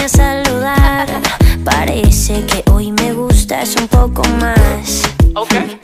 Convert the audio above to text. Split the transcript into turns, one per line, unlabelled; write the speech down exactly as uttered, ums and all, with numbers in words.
a saludar. Parece que hoy me gustas un poco más.
Okay.